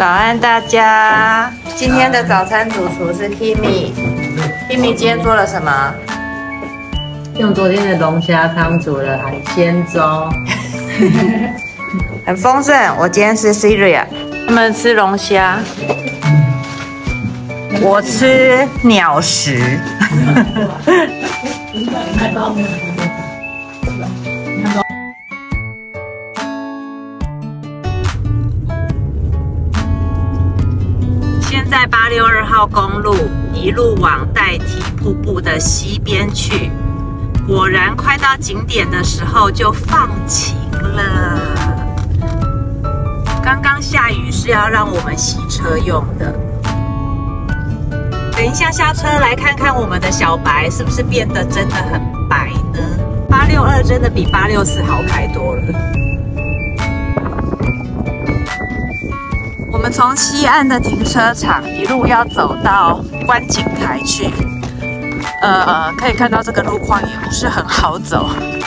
早安大家，今天的早餐主厨是 Kimi。Kimi 今天做了什么？ 用昨天的龙虾汤煮了海鲜粥， 很丰盛。我今天吃 cereal， 他们吃龙虾，我吃鸟食。现在862号公路一路往代体瀑布的西边去，果然快到景点的时候就放晴了。刚刚下雨是要让我们洗车用的。等一下下车来看看我们的小白是不是变得真的很白呢？862真的比864好开多了。我们从西岸的停车场一路要走到观景台去，可以看到这个路况也不是很好走，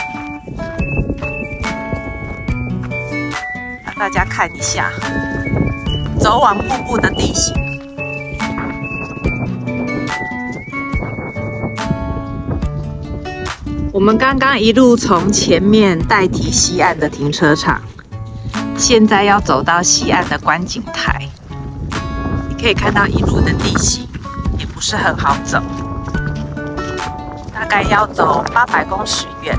让大家看一下走往瀑布的地形。我们刚刚一路从前面代体西岸的停车场，现在要走到西岸的观景台，你可以看到一路的地形也不是很好走，大概要走800公尺远。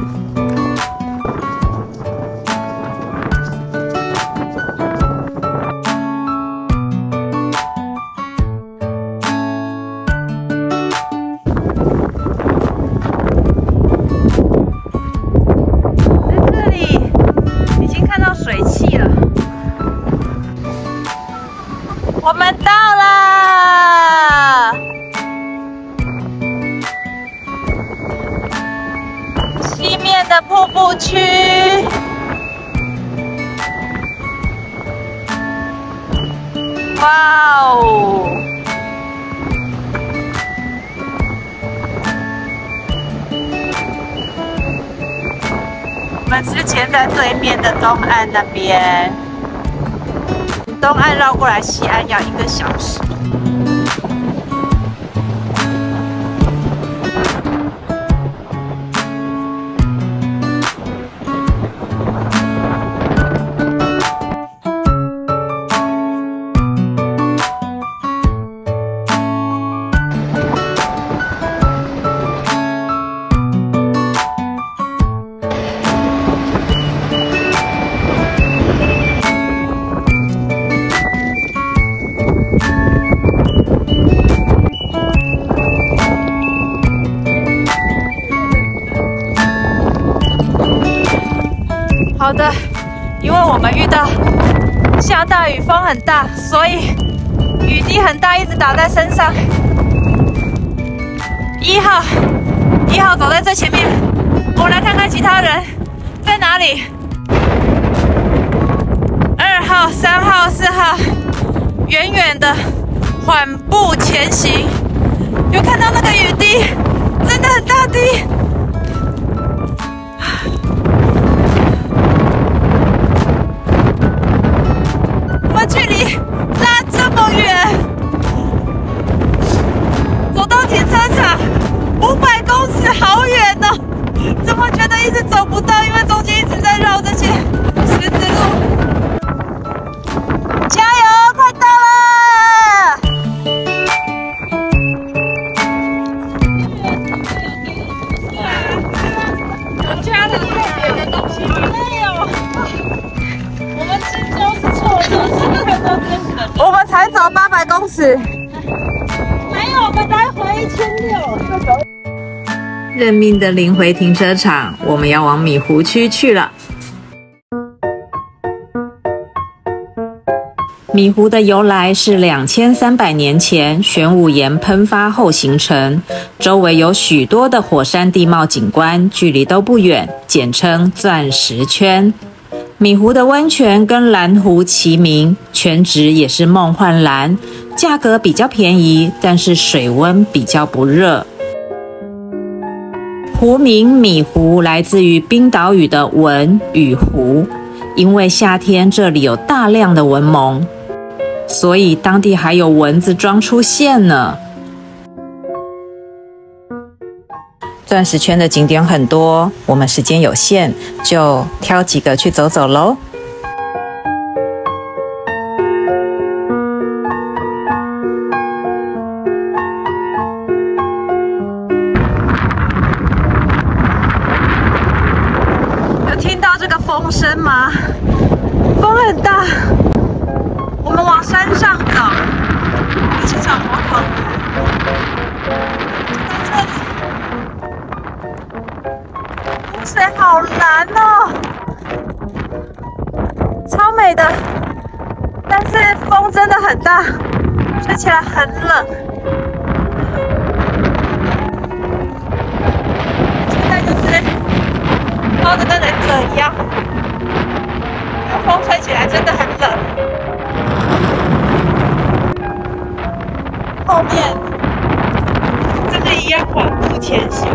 我们到了，西面的瀑布区。哇哦！我们之前在对面的东岸那边。东岸绕过来西岸要1个小时。好的，因为我们遇到下大雨，风很大，所以雨滴很大，一直打在身上。1号走在最前面，我们来看看其他人在哪里。2号、3号、4号，远远的缓步前行，有看到那个雨滴，真的很大滴。距离拉这么远，走到停车场500公尺，好远哦！怎么觉得一直走不到？因为中间一直在绕这些石子路。加油，快到了！我加了特别的东西，好累哦。我们吃粥是错的。我们才走800公尺，没有，我们来回1600。认命的临回停车场，我们要往米湖区去了。米湖的由来是2300年前玄武岩喷发后形成，周围有许多的火山地貌景观，距离都不远，简称钻石圈。米湖的温泉跟蓝湖齐名，泉质也是梦幻蓝，价格比较便宜，但是水温比较不热。湖名米湖来自于冰岛语的文与湖，因为夏天这里有大量的蚊虻。 所以当地还有蚊子装出现呢。钻石圈的景点很多，我们时间有限，就挑几个去走走咯。有听到这个风声吗？风很大，我们往山上走，一起找摩托。水好蓝哦，超美的，但是风真的很大，吹起来很冷。现在就是包得跟忍者一样，风吹起来真的很冷。后面跟着一样缓步前行。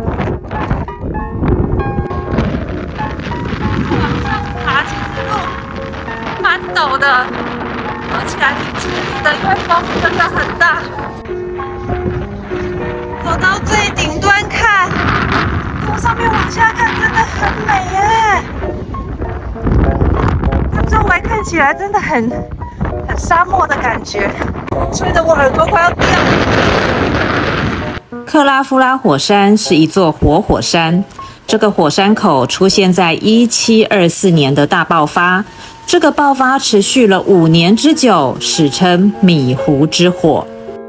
陡的，走起来挺吃力的，因为风真的很大。走到最顶端看，从上面往下看，真的很美耶。它周围看起来真的很沙漠的感觉，吹得我耳朵快要掉。克拉夫拉火山是一座活火山，这个火山口出现在1724年的大爆发。这个爆发持续了5年之久，史称米湖之火。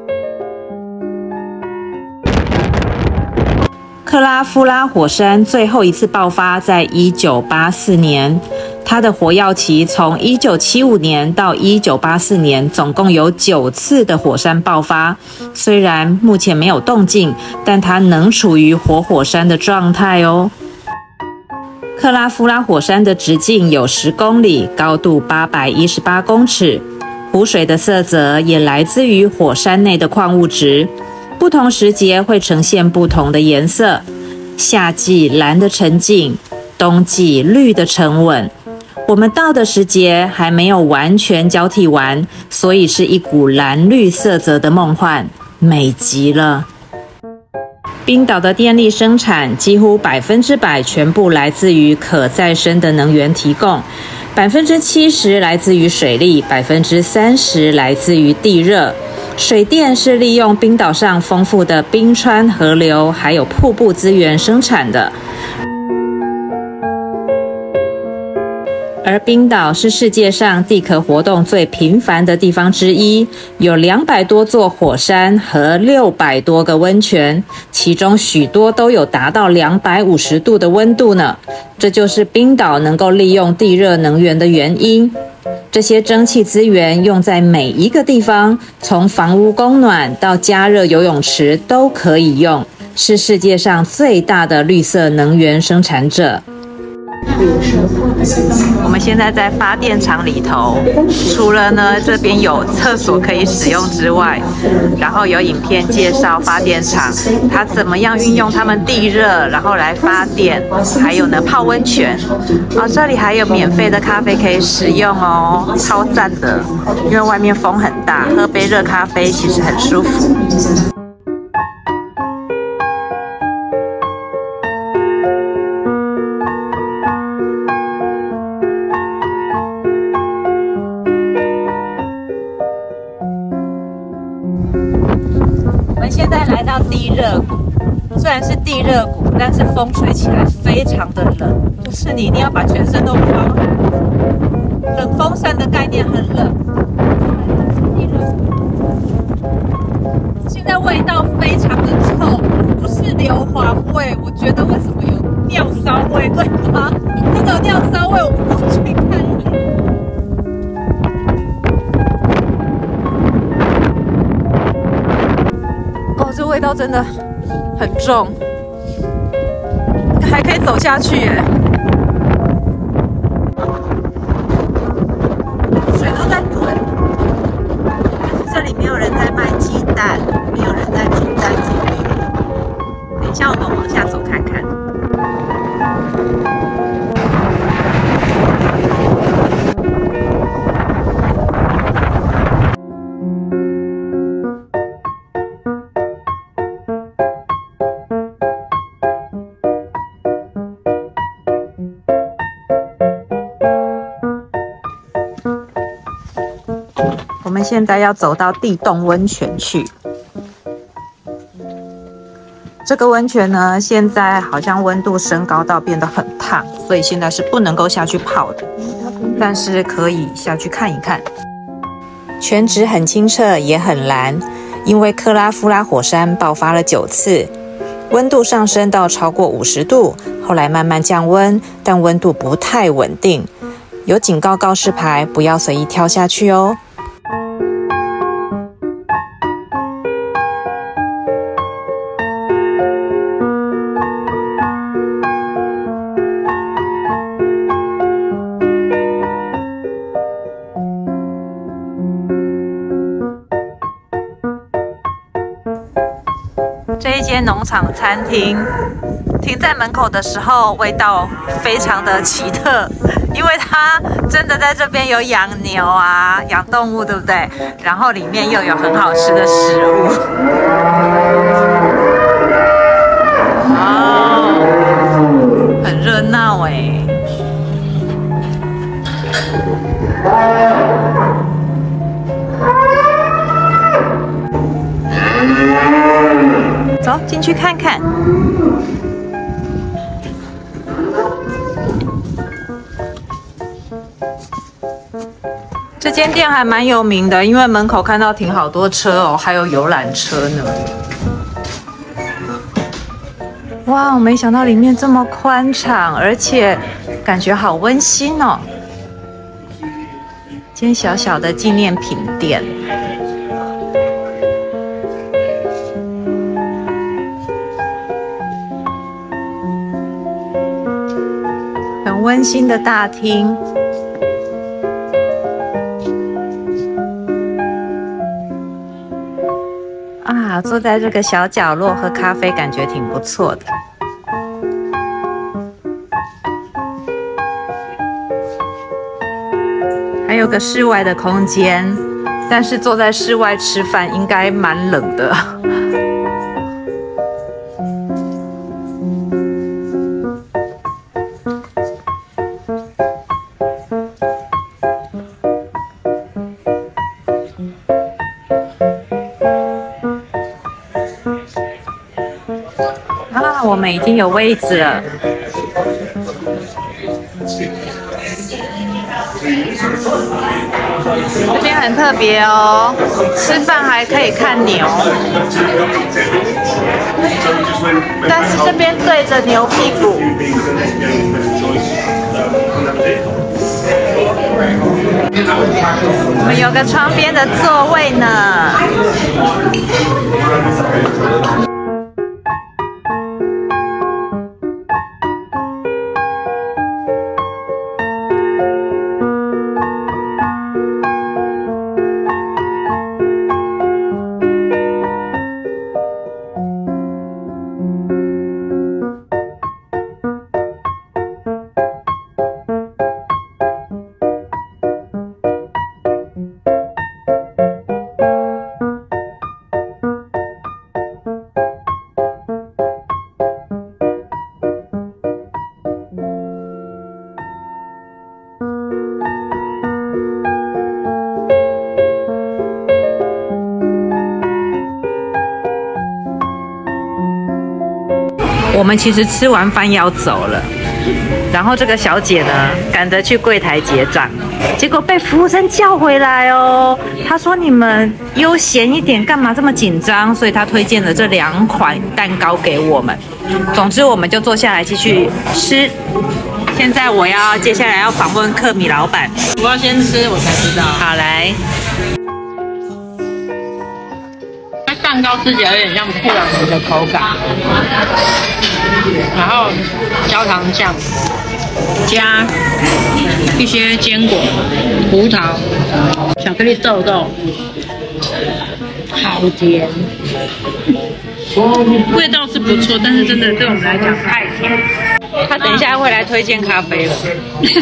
克拉夫拉火山最后一次爆发在1984年，它的火药期从1975年到1984年，总共有9次的火山爆发。虽然目前没有动静，但它能处于活火山的状态哦。克拉夫拉火山的直径有10公里，高度818公尺。湖水的色泽也来自于火山内的矿物质，不同时节会呈现不同的颜色。夏季蓝的沉静，冬季绿的沉稳。我们到的时节还没有完全交替完，所以是一股蓝绿色泽的梦幻，美极了。冰岛的电力生产几乎100%全部来自于可再生的能源提供，70%来自于水力，30%来自于地热。水电是利用冰岛上丰富的冰川、河流还有瀑布资源生产的。而冰岛是世界上地壳活动最频繁的地方之一，有200多座火山和600多个温泉，其中许多都有达到250度的温度呢。这就是冰岛能够利用地热能源的原因。这些蒸汽资源用在每一个地方，从房屋供暖到加热游泳池都可以用，是世界上最大的绿色能源生产者。我们现在在发电厂里头，除了呢这边有厕所可以使用之外，然后有影片介绍发电厂它怎么样运用他们地热，然后来发电，还有呢泡温泉。这里还有免费的咖啡可以使用哦，超赞的！因为外面风很大，喝杯热咖啡其实很舒服。现在来到地热谷，虽然是地热谷，但是风吹起来非常的冷，就是你一定要把全身都包好。冷风扇的概念很冷。现在味道非常的臭，不是硫磺味，我觉得为什么有尿骚味，对吗？真的有尿骚味，我们过去看。这味道真的很重，还可以走下去耶。水都在滚，这里没有人在卖鸡蛋，没有人在煮蛋鸡米。等一下我们往下走看看。 们现在要走到地洞温泉去。这个温泉呢，现在好像温度升高到变得很烫，所以现在是不能够下去泡的，但是可以下去看一看。泉质很清澈，也很蓝，因为克拉夫拉火山爆发了9次，温度上升到超过50度，后来慢慢降温，但温度不太稳定，有警告告示牌，不要随意跳下去哦。这一间农场餐厅停在门口的时候，味道非常的奇特，因为它真的在这边有养牛啊，养动物，对不对？然后里面又有很好吃的食物。哦，很热闹哎。走，进去看看。这间店还蛮有名的，因为门口看到停好多车哦，还有游览车呢。哇，我没想到里面这么宽敞，而且感觉好温馨哦。间小小的纪念品店。很温馨的大厅，啊，坐在这个小角落喝咖啡，感觉挺不错的。还有个室外的空间，但是坐在室外吃饭应该蛮冷的。啊，我们已经有位置了。这边很特别哦，吃饭还可以看牛，但是这边对着牛屁股。我们有个窗边的座位呢。我们其实吃完饭要走了，然后这个小姐呢赶着去柜台结账，结果被服务生叫回来哦。她说你们悠闲一点，干嘛这么紧张？所以她推荐了这2款蛋糕给我们。总之我们就坐下来继续吃。现在接下来要访问克米老板， 我要先吃我才知道。 好来。 蛋糕吃起来有点像布朗尼的口感，然后焦糖酱加一些坚果、葡萄、巧克力豆豆，好甜。味道是不错，但是真的对我们来讲太甜。 他等一下会来推荐咖啡了。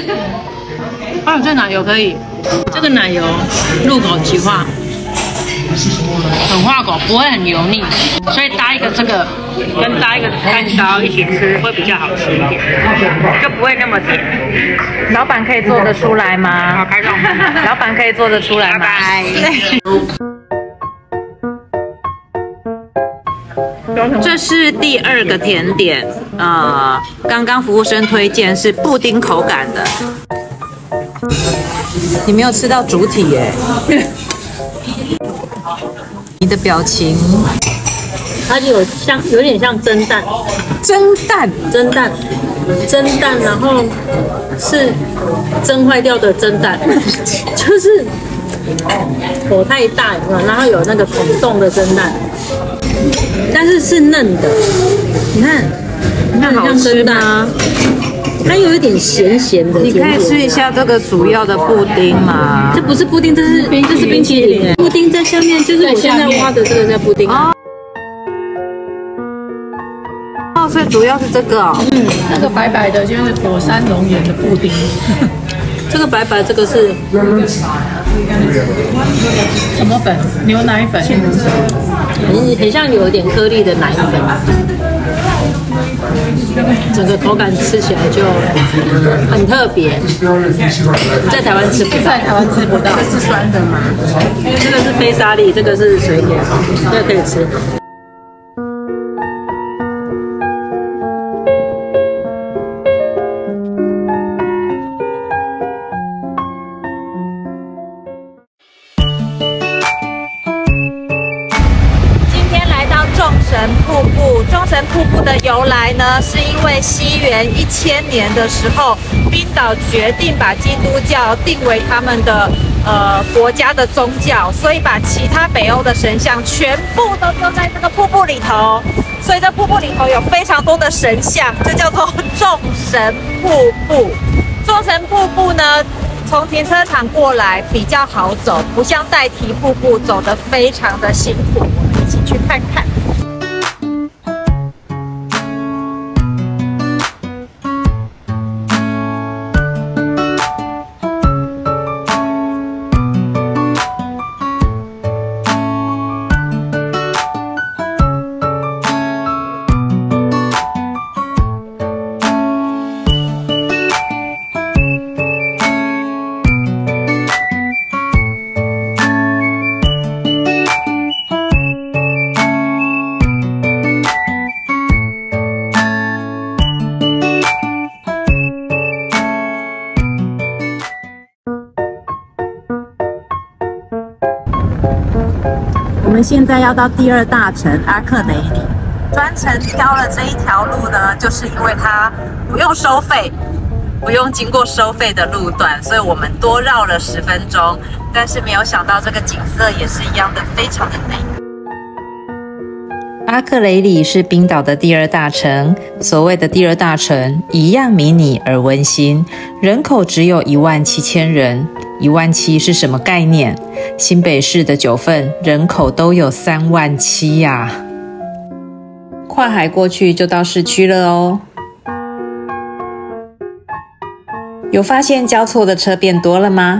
啊，这奶油可以，这个奶油入口即化。 很化口，不会很油腻，所以搭一个这个跟搭一个蛋糕一起吃会比较好吃一点，就不会那么甜。 老板可以做得出来吗？ 好，开动。 老板可以做得出来吗？ 拜拜。 这是第2个甜点，刚刚服务生推荐是布丁口感的。你没有吃到主体耶？你的表情， 它就有点像蒸蛋，蒸蛋，然后是蒸坏掉的蒸蛋，就是火太大，然后有那个孔洞的蒸蛋。但是是嫩的，你看， 那好吃吗？ 它有一点咸咸的。 你可以吃一下这个主要的布丁吗？ 这不是布丁，这是冰淇淋。布丁在下面，就是我现在挖的这个叫布丁。 哦，所以主要是这个哦。 那个白白的就是火山熔岩的布丁。 这个白白这个是什么粉？牛奶粉。 很像有一点颗粒的奶粉，整个口感吃起来就很特别，在台湾吃不到。 这是酸的吗？ 这个是飞沙粒，这个是水甜，这个可以吃。 众神瀑布的由来呢，是因为西元1000年的时候，冰岛决定把基督教定为他们的国家的宗教，所以把其他北欧的神像全部都丢在这个瀑布里头，所以这瀑布里头有非常多的神像，就叫做众神瀑布。众神瀑布呢，从停车场过来比较好走，不像代提瀑布走得非常的辛苦，我们一起去看看。我们现在要到第2大城阿克雷里，专程挑了这一条路呢，就是因为它不用收费，不用经过收费的路段，所以我们多绕了10分钟。但是没有想到这个景色也是一样的非常的美。阿克雷里是冰岛的第2大城，所谓的第2大城一样迷你而温馨，人口只有17000人。17000是什么概念？新北市的9份人口都有37000呀。跨海过去就到市区了哦。有发现交错的车变多了吗？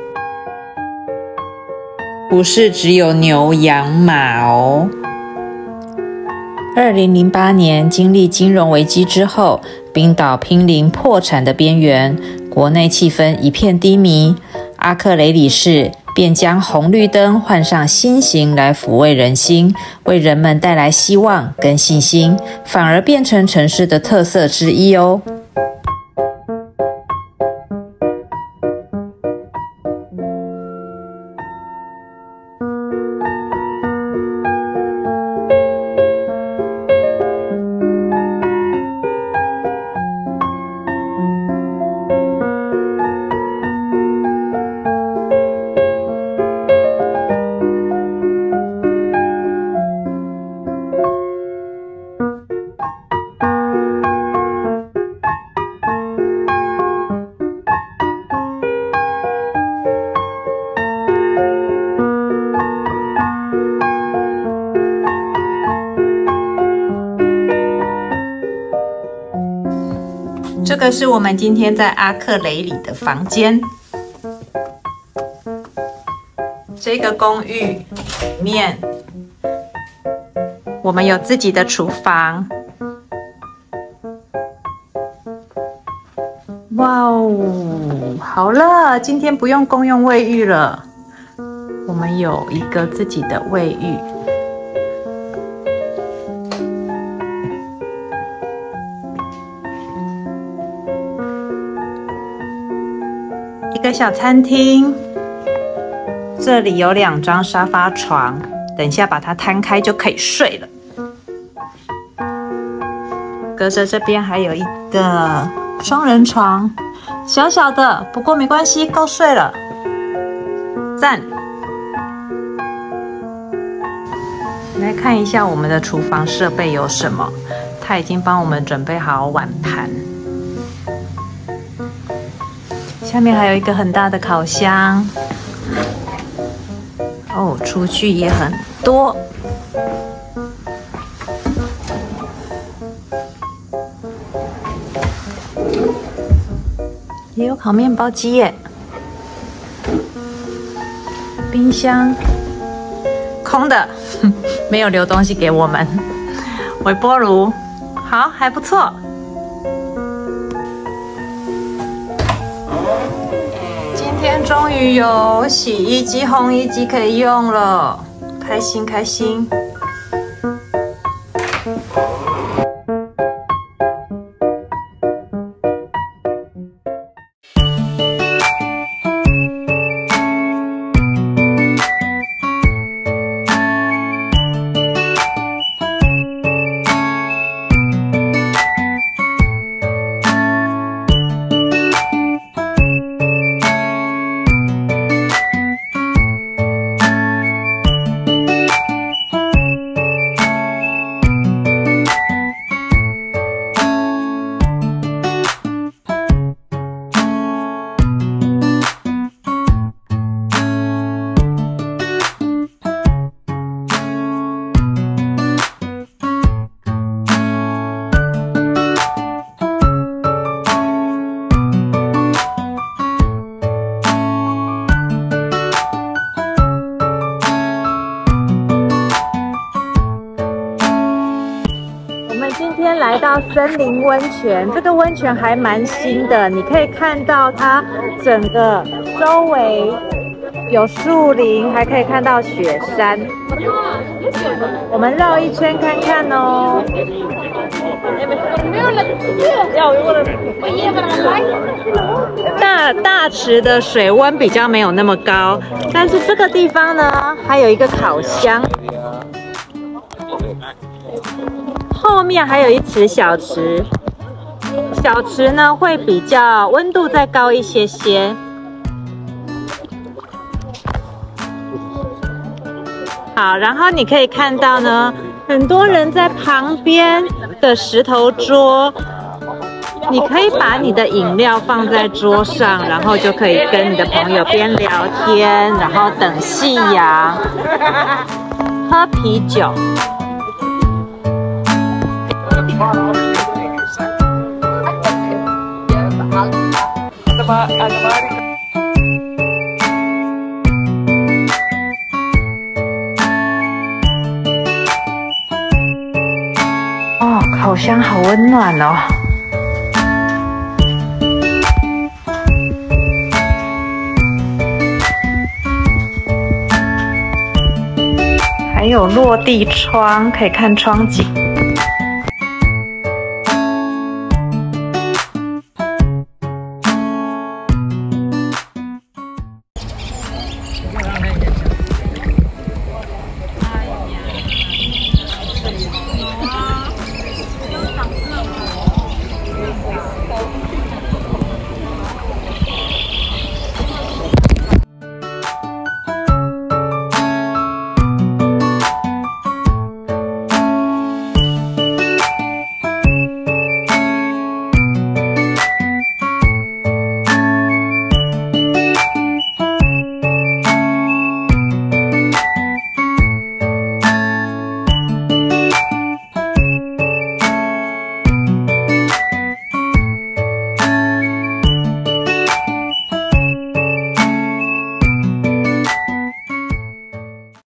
不是只有牛羊马哦。2008年经历金融危机之后，冰岛濒临破产的边缘，国内气氛一片低迷。阿克雷里市便将红绿灯换上新型来抚慰人心，为人们带来希望跟信心，反而变成城市的特色之一哦。这个是我们今天在阿克雷里的房间。这个公寓里面我们有自己的厨房。哇哦，好了，今天不用公用卫浴了，我们有一个自己的卫浴。一个小餐厅，这里有2张沙发床，等一下把它摊开就可以睡了。隔着这边还有一个双人床，小小的，不过没关系，够睡了，赞！来看一下我们的厨房设备有什么，他已经帮我们准备好碗盘。下面还有一个很大的烤箱，哦，厨具也很多。也有烤面包机耶，冰箱空的，没有留东西给我们。微波炉，好，还不错。今天终于有洗衣机、烘衣机可以用了，开心开心。今天来到森林温泉，这个温泉还蛮新的，你可以看到它整个周围有树林，还可以看到雪山。我们绕一圈看看哦。大池的水温比较没有那么高，但是这个地方呢，还有一个烤箱。后面还有一池小池，小池呢会比较温度再高一些些。好，然后你可以看到呢，很多人在旁边的石头桌，你可以把你的饮料放在桌上，然后就可以跟你的朋友边聊天，然后等夕阳，喝啤酒。哦，烤箱好温暖哦。还有落地窗，可以看窗景。